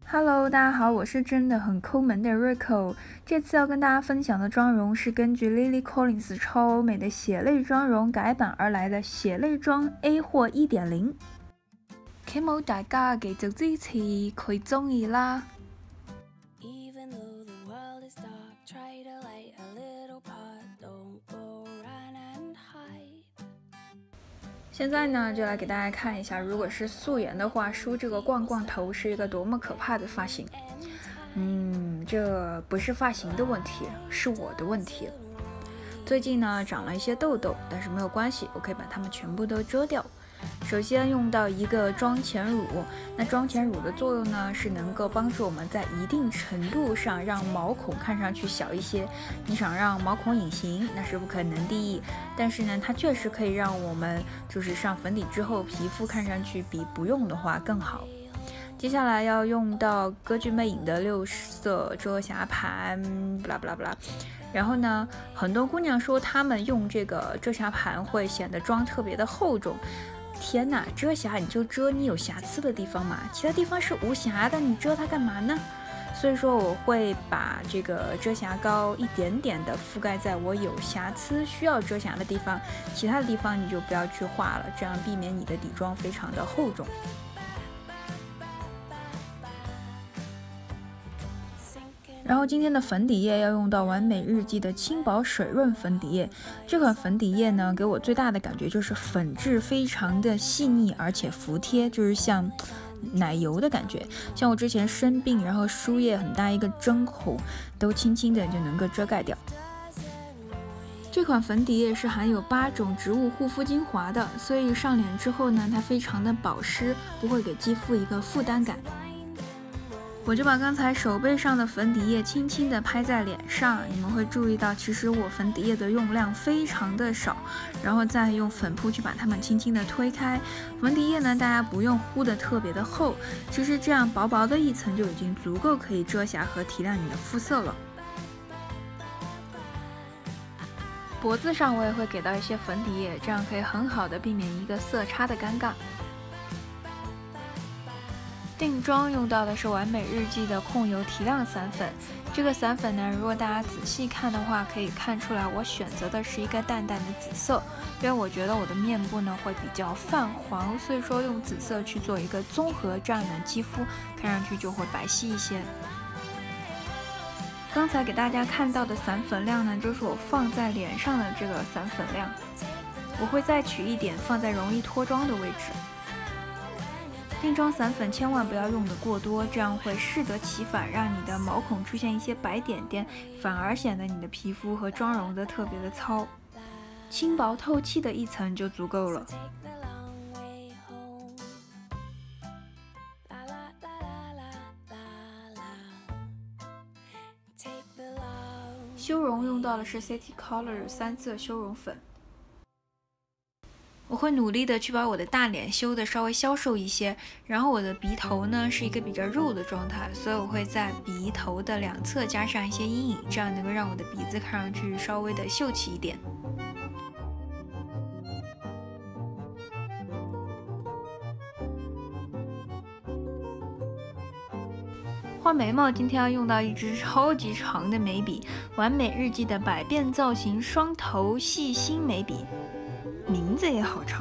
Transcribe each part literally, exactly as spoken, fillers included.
Hello，大家好，我是真的很抠门的 Rico。这次要跟大家分享的妆容是根据 Lily Collins 超欧美的血泪妆容改版而来的血泪妆 A 貨 一點零。希望大家繼續支持佢中意啦。现在呢，就来给大家看一下，如果是素颜的话，梳这个罐罐头是一个多么可怕的发型。嗯，这不是发型的问题，是我的问题。最近呢，长了一些痘痘，但是没有关系，我可以把它们全部都遮掉。首先用到一个妆前乳，那妆前乳的作用呢，是能够帮助我们在一定程度上让毛孔看上去小一些。你想让毛孔隐形，那是不可能的，但是呢，它确实可以让我们就是上粉底之后，皮肤看上去比不用的话更好。接下来要用到歌剧魅影的六色遮瑕盘，不啦不啦不啦。然后呢，很多姑娘说她们用这个遮瑕盘会显得妆特别的厚重。天哪，遮瑕你就遮你有瑕疵的地方嘛，其他地方是无瑕的，你遮它干嘛呢？所以说我会把这个遮瑕膏一点点的覆盖在我有瑕疵需要遮瑕的地方，其他的地方你就不要去画了，这样避免你的底妆非常的厚重。然后今天的粉底液要用到完美日记的轻薄水润粉底液。这款粉底液呢，给我最大的感觉就是粉质非常的细腻，而且服帖，就是像奶油的感觉。像我之前生病，然后输液很大一个针孔，都轻轻的就能够遮盖掉。这款粉底液是含有八种植物护肤精华的，所以上脸之后呢，它非常的保湿，不会给肌肤一个负担感。我就把刚才手背上的粉底液轻轻地拍在脸上，你们会注意到，其实我粉底液的用量非常的少，然后再用粉扑去把它们轻轻地推开。粉底液呢，大家不用糊得特别的厚，其实这样薄薄的一层就已经足够可以遮瑕和提亮你的肤色了。脖子上我也会给到一些粉底液，这样可以很好的避免一个色差的尴尬。定妆用到的是完美日记的控油提亮散粉。这个散粉呢，如果大家仔细看的话，可以看出来我选择的是一个淡淡的紫色，因为我觉得我的面部呢会比较泛黄，所以说用紫色去做一个综合，这样的肌肤看上去就会白皙一些。刚才给大家看到的散粉量呢，就是我放在脸上的这个散粉量，我会再取一点放在容易脱妆的位置。定妆散粉千万不要用的过多，这样会适得其反，让你的毛孔出现一些白点点，反而显得你的皮肤和妆容的特别的糙。轻薄透气的一层就足够了。修容用到的是 City Color 三色修容粉。我会努力的去把我的大脸修的稍微消瘦一些，然后我的鼻头呢是一个比较肉的状态，所以我会在鼻头的两侧加上一些阴影，这样能够让我的鼻子看上去稍微的秀气一点。画眉毛今天要用到一支超级长的眉笔，完美日记的百变造型双头细心眉笔。名字也好长。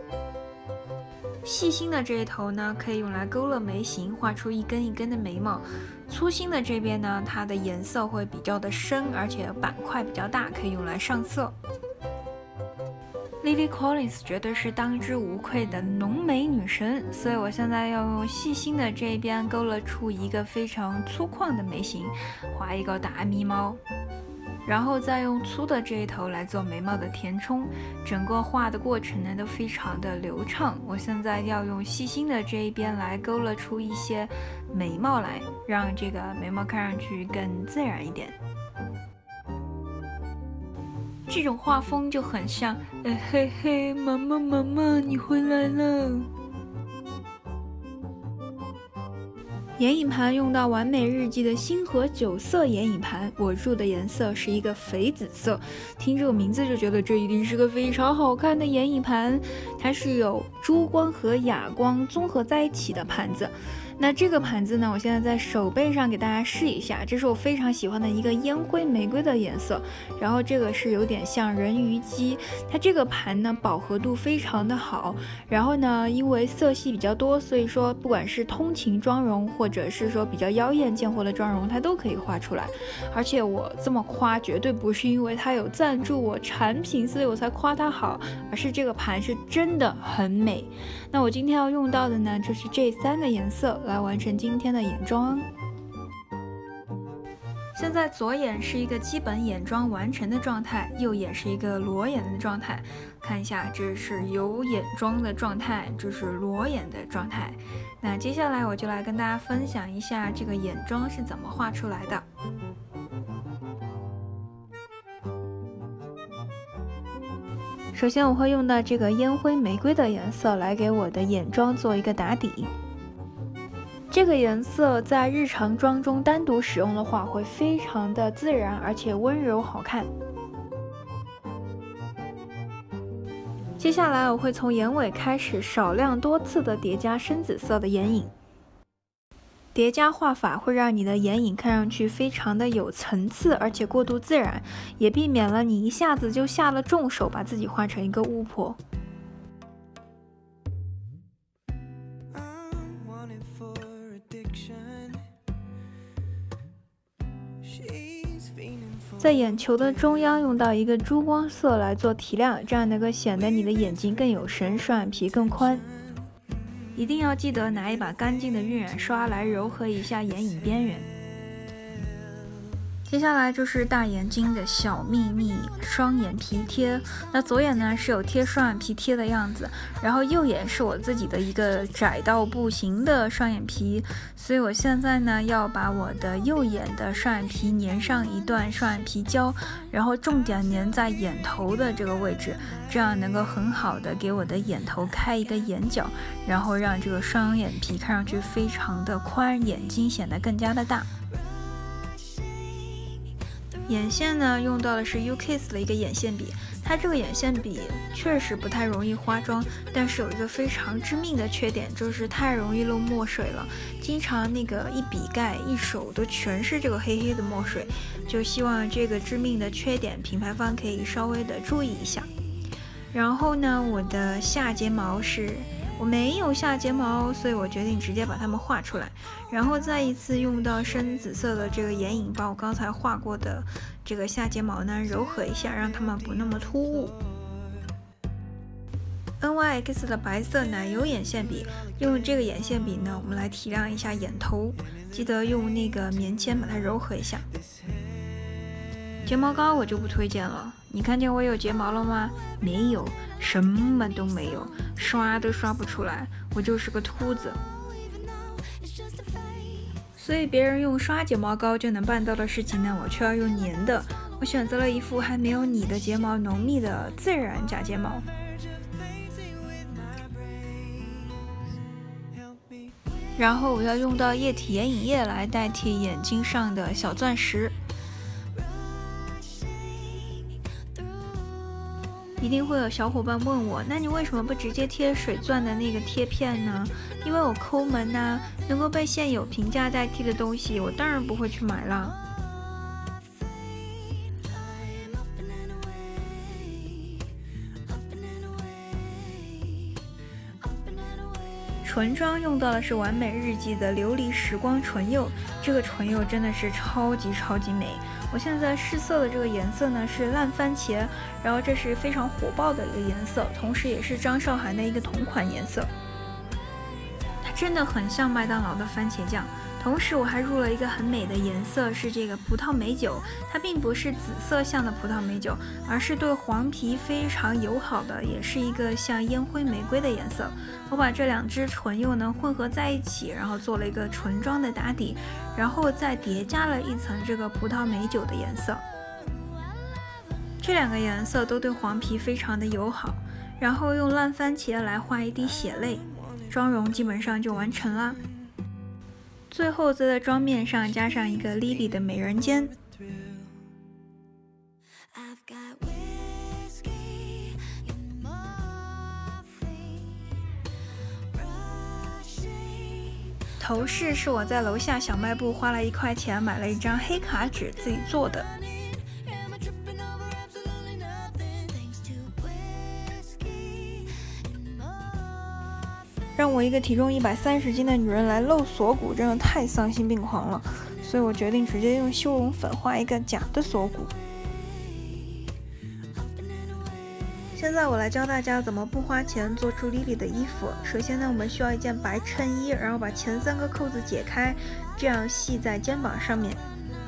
细心的这一头呢，可以用来勾勒眉形，画出一根一根的眉毛。粗心的这边呢，它的颜色会比较的深，而且板块比较大，可以用来上色。Lily Collins 绝对是当之无愧的浓眉女神，所以我现在要用细心的这边勾勒出一个非常粗犷的眉形，画一个大眉毛。然后再用粗的这一头来做眉毛的填充，整个画的过程呢都非常的流畅。我现在要用细心的这一边来勾勒出一些眉毛来，让这个眉毛看上去更自然一点。这种画风就很像，哎嘿嘿，妈妈妈妈，你回来了。眼影盘用到完美日记的星河九色眼影盘，我入的颜色是一个绯紫色，听这个名字就觉得这一定是个非常好看的眼影盘。它是有珠光和哑光综合在一起的盘子， 那这个盘子呢，我现在在手背上给大家试一下，这是我非常喜欢的一个烟灰玫瑰的颜色，然后这个是有点像人鱼姬，它这个盘呢饱和度非常的好，然后呢因为色系比较多，所以说不管是通勤妆容或者是说比较妖艳贱货的妆容，它都可以画出来。而且我这么夸绝对不是因为它有赞助我产品，所以我才夸它好，而是这个盘是真的很美。那我今天要用到的呢，就是这三个颜色来完成今天的眼妆。现在左眼是一个基本眼妆完成的状态，右眼是一个裸眼的状态。看一下，这是有眼妆的状态，这是裸眼的状态。那接下来我就来跟大家分享一下这个眼妆是怎么画出来的。首先我会用到这个烟灰玫瑰的颜色来给我的眼妆做一个打底。这个颜色在日常妆中单独使用的话，会非常的自然而且温柔好看。接下来我会从眼尾开始少量多次的叠加深紫色的眼影。叠加画法会让你的眼影看上去非常的有层次，而且过度自然，也避免了你一下子就下了重手，把自己画成一个巫婆。在眼球的中央用到一个珠光色来做提亮，这样能够显得你的眼睛更有神，双眼皮更宽。一定要记得拿一把干净的晕染刷来柔和一下眼影边缘。接下来就是大眼睛的小秘密双眼皮贴。那左眼呢是有贴双眼皮贴的样子，然后右眼是我自己的一个窄到不行的双眼皮，所以我现在呢要把我的右眼的双眼皮粘上一段双眼皮胶，然后重点粘在眼头的这个位置，这样能够很好的给我的眼头开一个眼角，然后让这个双眼皮看上去非常的宽，眼睛显得更加的大。眼线呢用到的是 U Kiss 的一个眼线笔，它这个眼线笔确实不太容易化妆，但是有一个非常致命的缺点，就是太容易漏墨水了，经常那个一笔盖一手都全是这个黑黑的墨水，就希望这个致命的缺点品牌方可以稍微的注意一下。然后呢，我的下睫毛是我没有下睫毛，所以我决定直接把它们画出来，然后再一次用到深紫色的这个眼影，把我刚才画过的这个下睫毛呢柔和一下，让它们不那么突兀。N Y X 的白色奶油眼线笔，用这个眼线笔呢，我们来提亮一下眼头，记得用那个棉签把它柔和一下。睫毛膏我就不推荐了，你看见我有睫毛了吗？没有，什么都没有，刷都刷不出来，我就是个秃子。所以别人用刷睫毛膏就能办到的事情呢，我却要用粘的。我选择了一副还没有你的睫毛浓密的自然假睫毛。然后我要用到液体眼影液来代替眼睛上的小钻石。一定会有小伙伴问我，那你为什么不直接贴水钻的那个贴片呢？因为我抠门呐、啊，能够被现有平价代替的东西，我当然不会去买了。唇妆用到的是完美日记的琉璃时光唇釉，这个唇釉真的是超级超级美。我现在试色的这个颜色呢是烂番茄，然后这是非常火爆的一个颜色，同时也是张韶涵的一个同款颜色。它真的很像麦当劳的番茄酱。同时我还入了一个很美的颜色，是这个葡萄美酒，它并不是紫色像的葡萄美酒，而是对黄皮非常友好的，也是一个像烟灰玫瑰的颜色。我把这两支唇釉呢混合在一起，然后做了一个唇妆的打底，然后再叠加了一层这个葡萄美酒的颜色。这两个颜色都对黄皮非常的友好，然后用烂番茄来画一滴血泪，妆容基本上就完成了。最后再在妆面上加上一个 Lily 的美人尖。 头饰是我在楼下小卖部花了一块钱买了一张黑卡纸自己做的。让我一个体重一百三十斤的女人来露锁骨，真的太丧心病狂了，所以我决定直接用修容粉画一个假的锁骨。现在我来教大家怎么不花钱做出 Lily 的衣服。首先呢，我们需要一件白衬衣，然后把前三个扣子解开，这样系在肩膀上面。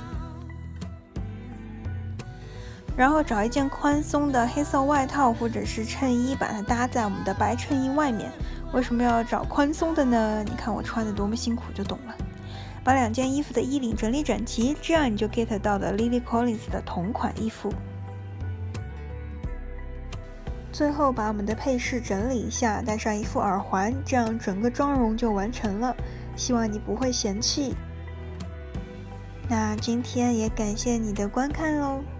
然后找一件宽松的黑色外套或者是衬衣，把它搭在我们的白衬衣外面。为什么要找宽松的呢？你看我穿的多么辛苦就懂了。把两件衣服的衣领整理整齐，这样你就 get 到了 Lily Collins 的同款衣服。最后把我们的配饰整理一下，戴上一副耳环，这样整个妆容就完成了。希望你不会嫌弃。那今天也感谢你的观看喽。